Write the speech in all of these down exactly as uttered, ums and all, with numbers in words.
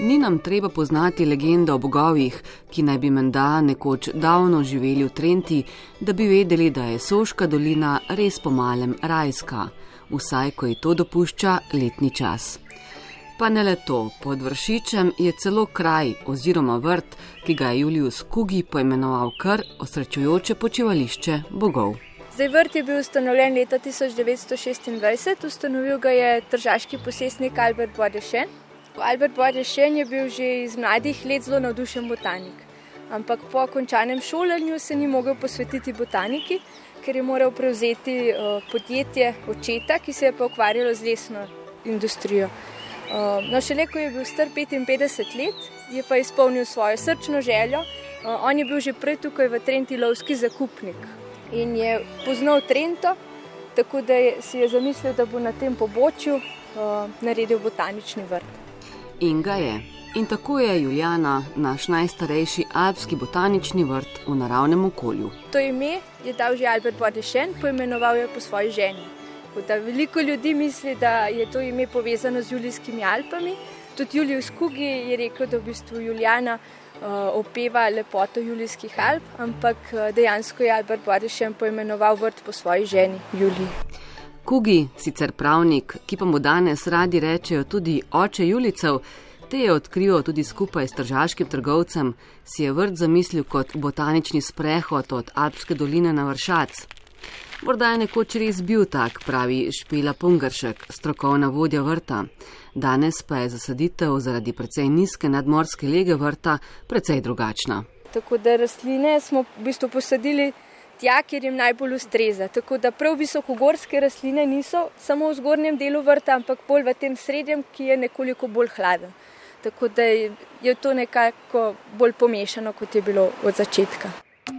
Ni nam treba poznati legende o bogovih, ki naj bi menda nekoč davno živeli v Trenti, da bi vedeli, da je Soška dolina res pomalem rajska, vsaj ko ji to dopušča letni čas. Pa ne le to, pod Vršičem je celo kraj oziroma vrt, ki ga je Julius Kugi poimenoval kar osrečujoče počivališče bogov. Zdaj, vrt je bil ustanovljen leta tisoč devetsto šestindvajset, ustanovil ga je tržaški posestnik Albert Bois-Deschênes. Albert Bois-Deschênes je bil že iz mladih let zelo navdušen botanik, ampak po končanem šolanju se ni mogel posvetiti botaniki, ker je moral prevzeti podjetje očeta, ki se je pa ukvarjalo z lesno industrijo. No, šele ko je bil star petinpetdeset let, je pa izpolnil svojo srčno željo. On je bil že prej tukaj v Trenti lovski zakupnik in je poznal Trento, tako da je, si je zamislil, da bo na tem pobočju uh, naredil botanični vrt. In ga je. In tako je Julijana, naš najstarejši alpski botanični vrt v naravnem okolju. To ime je dal že Albert Bois-Deschênes, poimenoval je po svoji ženi. Da veliko ljudi misli, da je to ime povezano z Julijskimi Alpami. Tudi Julius Kugi je rekel, da v bistvu Julijana uh, opeva lepoto Julijskih Alp, ampak uh, dejansko je Albert Bois-Deschênes poimenoval vrt po svoji ženi Juliji. Kugi, sicer pravnik, ki pa mu danes radi rečejo tudi oče Julijcev, te je odkrival tudi skupaj s tržaškim trgovcem, si je vrt zamislil kot botanični sprehod od Alpske doline na Vršac. Morda je nekoč res bil tak, pravi Špela Pungaršek, strokovna vodja vrta. Danes pa je zasaditev zaradi precej nizke nadmorske lege vrta precej drugačna. Tako da rastline smo v bistvu posadili tja, kjer jim najbolj ustreza. Tako da prav visokogorske rastline niso samo v zgornjem delu vrta, ampak bolj v tem srednjem, ki je nekoliko bolj hladen. Tako da je to nekako bolj pomešano, kot je bilo od začetka.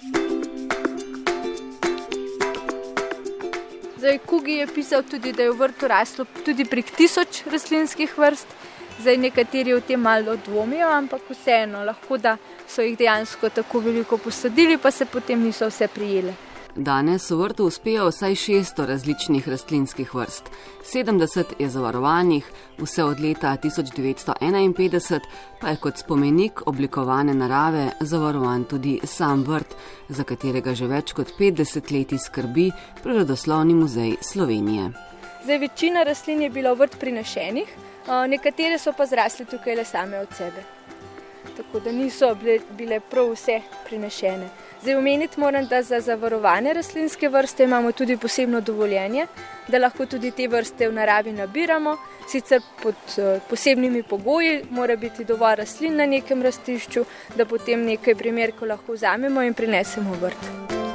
Zdaj, Kugi je pisal tudi, da je v vrtu raslo tudi prek tisoč rastlinskih vrst. Zdaj, nekateri o tem malo dvomijo, ampak vseeno, lahko da so jih dejansko tako veliko posadili, pa se potem niso vse prijele. Danes v vrtu uspejo vsaj šeststo različnih rastlinskih vrst. sedemdeset je zavarovanih, vse od leta tisoč devetsto enainpetdeset pa je kot spomenik oblikovane narave zavarovan tudi sam vrt, za katerega že več kot petdeset let skrbi Prirodoslovni muzej Slovenije. Zdaj, večina rastlin je bila v vrt prinešenih, nekatere so pa zrasle tukaj le same od sebe. Tako da niso bile, bile prav vse prinešene. Zdaj, omeniti moram, da za zavarovane rastlinske vrste imamo tudi posebno dovoljenje, da lahko tudi te vrste v naravi nabiramo, sicer pod posebnimi pogoji, mora biti dovolj rastlin na nekem rastišču, da potem nekaj primerkov lahko vzamemo in prinesemo v vrt.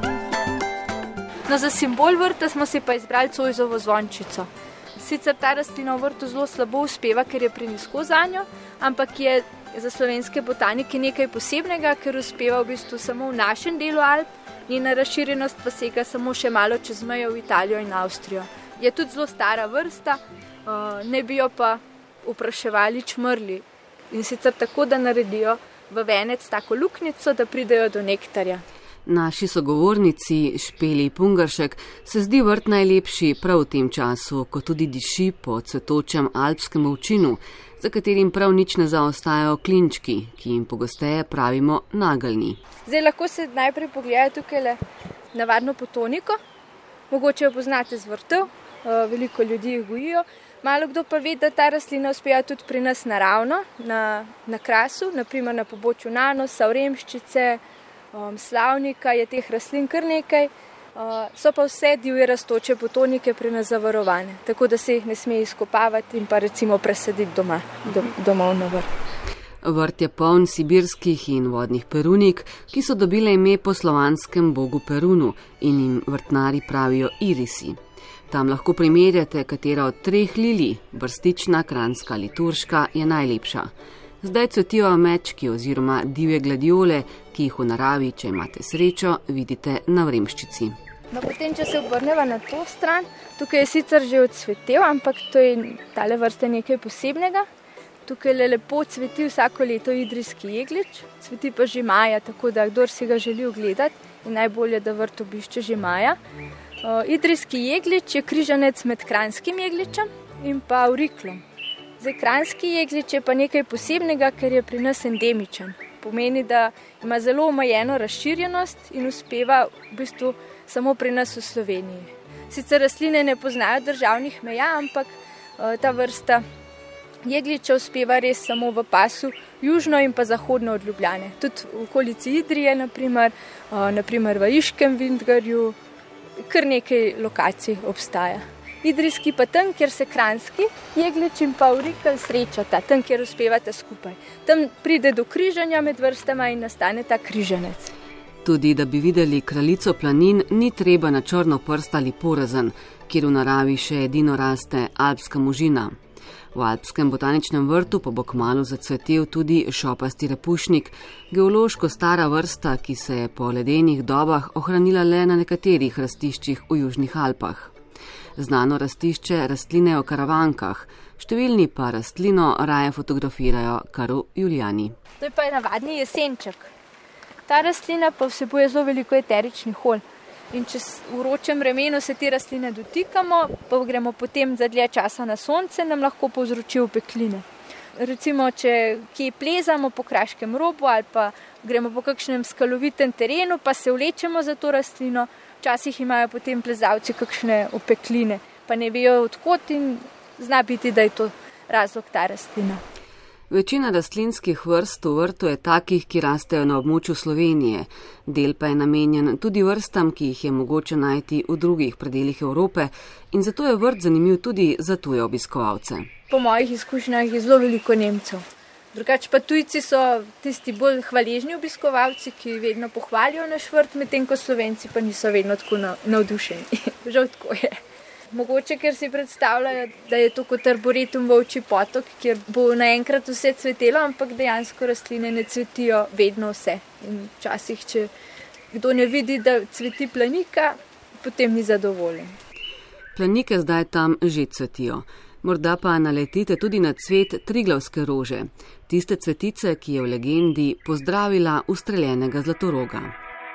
No, za simbol vrta smo si pa izbrali cojzovo zvončico. Sicer ta rastlina v vrtu zelo slabo uspeva, ker je prenizko zanjo, ampak je za slovenske botanike nekaj posebnega, ker uspeva v bistvu samo v našem delu Alp, njena razširjenost pa sega samo še malo čez mejo v Italijo in Avstrijo. Je tudi zelo stara vrsta, ne bi jo pa opraševali čmrli. In sicer tako, da naredijo v venec tako luknjico, da pridejo do nektarja. Naši sogovornici Špeli Pungaršek se zdi vrt najlepši prav v tem času, ko tudi diši po cvetočem alpskem ovčinu, za katerim prav nič ne zaostajajo klinčki, ki jim pogosteje pravimo nageljni. Zdaj, lahko se najprej pogledajo tukaj le navadno potoniko, mogoče jo poznate z vrtov, veliko ljudi jih gojijo. Malo kdo pa ve, da ta rastlina uspeva tudi pri nas naravno, na, na Krasu, naprimer na pobočju Nanosa, Vremščice, um, Slavnika, je teh rastlin kar nekaj. Uh, so pa vse divje rastoče potonike pri nas zavarovane, tako da se jih ne sme izkopavati in pa recimo presaditi doma, dom, domov na vrt. Vrt je poln sibirskih in vodnih perunik, ki so dobile ime po slovanskem bogu Perunu in jim vrtnari pravijo irisi. Tam lahko primerjate, katera od treh lilij, brstična, kranjska ali turška, je najlepša. Zdaj cvetijo amečki oziroma divje gladiole, ki jih v naravi, če imate srečo, vidite na Vremščici. No, potem, če se obrneva na to stran, tukaj je sicer že odsvetel, ampak to je tale vrste nekaj posebnega. Tukaj le lepo cveti vsako leto idrijski jeglič, cveti pa že maja, tako da kdor si ga želi ogledati, je najbolje, da vrt obišče že maja. Uh, idrijski jeglič je križanec med kranjskim jegličem in pa auriklom. Zdaj, kranjski jeglič je pa nekaj posebnega, ker je pri nas endemičen. Pomeni, da ima zelo omejeno razširjenost in uspeva v bistvu samo pri nas v Sloveniji. Sicer rastline ne poznajo državnih meja, ampak ta vrsta jegliča uspeva res samo v pasu južno in pa zahodno od Ljubljane. Tudi v okolici Idrije, naprimer, naprimer v Iškem Vintgarju, kar nekaj lokacij obstaja. Idrijski pa tam, kjer se kranjski jeglič in pa aurikel srečata, tam, kjer uspevata skupaj. Tam pride do križanja med vrstama in nastane ta križanec. Tudi, da bi videli kraljico planin, ni treba na črno prst ali porazen, kjer v naravi še edino raste alpska možina. V alpskem botaničnem vrtu pa bo kmalu zacvetel tudi šopasti repušnik, geološko stara vrsta, ki se je po ledenih dobah ohranila le na nekaterih rastiščih v južnih Alpah. Znano rastišče rastline o karavankah, številni pa rastlino raje fotografirajo kar v Julijani. To je pa navadni jesenček. Ta rastlina pa vsebuje zelo veliko eteričnih olj. In če v vročem vremenu se te rastline dotikamo, pa gremo potem za dlje časa na sonce, nam lahko povzroči opekline. Recimo, če kje plezamo po kraškem robu ali pa gremo po kakšnem skalovitem terenu, pa se vlečemo za to rastlino, včasih imajo potem plezalci kakšne opekline, pa ne vejo odkot in zna biti, da je to razlog ta rastlina. Večina rastlinskih vrst v vrtu je takih, ki rastejo na območju Slovenije. Del pa je namenjen tudi vrstam, ki jih je mogoče najti v drugih predelih Evrope in zato je vrt zanimiv tudi za tuje obiskovalce. Po mojih izkušnjah je zelo veliko Nemcev. Drugače pa tujci so tisti bolj hvaležni obiskovalci, ki vedno pohvalijo naš vrt, medtem ko Slovenci pa niso vedno tako navdušeni. Žal tako je. Mogoče, ker si predstavljajo, da je to kot arboretum Volčji potok, kjer bo naenkrat vse cvetelo, ampak dejansko rastline ne cvetijo vedno vse. In včasih, če kdo ne vidi, da cveti planika, potem ni zadovoljen. Planike zdaj tam že cvetijo. Morda pa naletite tudi na cvet triglavske rože, tiste cvetice, ki je v legendi pozdravila ustreljenega zlatoroga.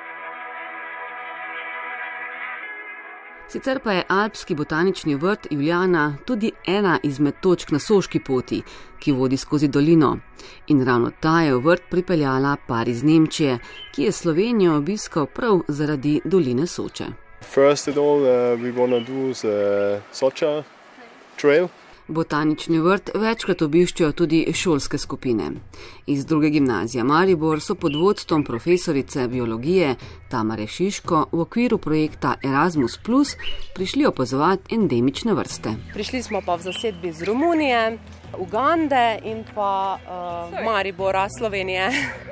Sicer pa je alpski botanični vrt Julijana tudi ena izmed točk na Soški poti, ki vodi skozi dolino. In ravno ta je v vrt pripeljala par iz Nemčije, ki je Slovenijo obiskal prav zaradi doline Soče. First of all, uh, we want to do the Socha trail. Botanični vrt večkrat obiščejo tudi šolske skupine. Iz druge gimnazije Maribor so pod vodstvom profesorice biologije Tamare Šiško v okviru projekta Erasmus plus prišli opazovati endemične vrste. Prišli smo pa v zasedbi iz Romunije, Ugande in pa uh, Maribora, Slovenije.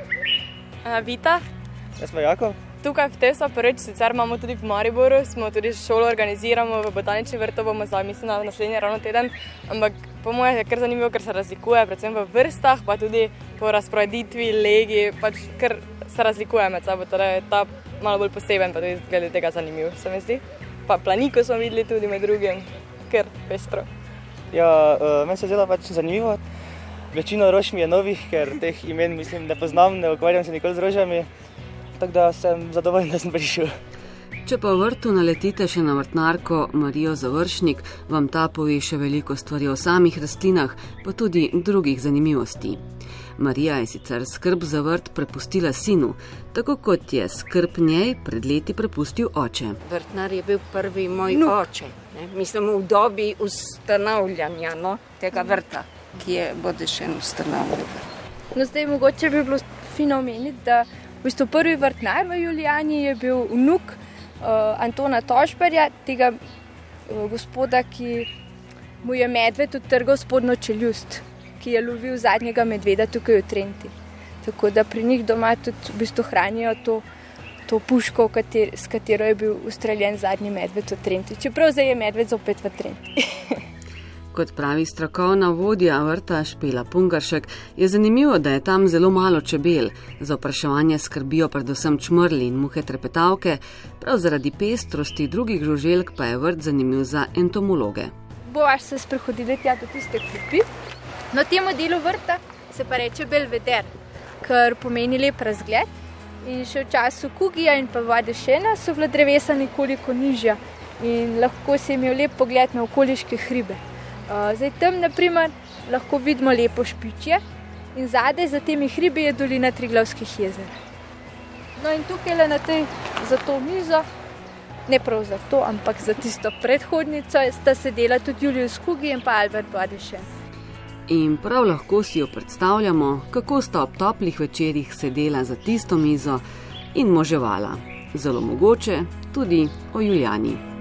uh, Vita. Jaz pa Jako. Tukaj v Tesa prvič, sicer imamo tudi v Mariboru, smo tudi šolo organiziramo v botanični vrt, bomo zdaj mislim na naslednji ravno teden, ampak po moje je kar zanimivo, ker se razlikuje, predvsem v vrstah, pa tudi po razporeditvi, legi, pač kar se razlikuje med sabo, torej ta malo bolj poseben, pa tudi glede tega zanimiv, se mi zdi. Pa planiko smo videli tudi med drugim, kar pestro. Ja, uh, meni se zdela pač zanimivo. Večino rož mi je novih, ker teh imen mislim ne poznam, ne ukvarjam se nikoli z rožami. Tako da sem zadovoljen, da sem prišel. Če pa v vrtu naletite še na vrtnarko Marijo Završnik, vam ta pove še veliko stvari o samih rastlinah, pa tudi drugih zanimivosti. Marija je sicer skrb za vrt prepustila sinu, tako kot je skrb njej pred leti prepustil oče. Vrtnar je bil prvi moj no. oče, ne? Mislim v dobi ustanavljanja no? tega vrta, ki je Bodešen ustanavljal. No, zdaj mogoče bi bilo fino omeniti, da v bistvu prvi vrtnar v Julijani je bil vnuk uh, Antona Tožberja, tega uh, gospoda, ki mu je medved odtrgal spodnjo čeljust, ki je lovil zadnjega medveda tukaj v Trenti. Tako da pri njih doma tudi v bistvu hranijo to, to puško, kater, s katero je bil ustreljen zadnji medved v Trenti. Čeprav zdaj je medved zopet v Trenti. Kot pravi strokovna vodja vrta Špela Pungaršek, je zanimivo, da je tam zelo malo čebel. Za opraševanje skrbijo predvsem čmrli in muhe trepetavke, prav zaradi pestrosti drugih žuželk pa je vrt zanimiv za entomologe. Boš se sprehodili tja do tiste klopi. Na temu delu vrta se pa reče belveder, kar pomeni lep razgled. In še v času Kugija in pa Vadešena so bila drevesa nekoliko nižja in lahko se imel lep pogled na okoliške hribe. Uh, zdaj tam, naprimer, lahko vidimo lepo Špičje in zadaj za temi hribi je dolina Triglavskih jezer. No in tukaj le na tej, za to mizo, ne prav za to, ampak za tisto predhodnico, sta sedela tudi Julius Hugi in pa Albert Bodyshare. In prav lahko si jo predstavljamo, kako sta ob toplih večerjih sedela za tisto mizo in moževala. Zelo mogoče tudi o Julijani.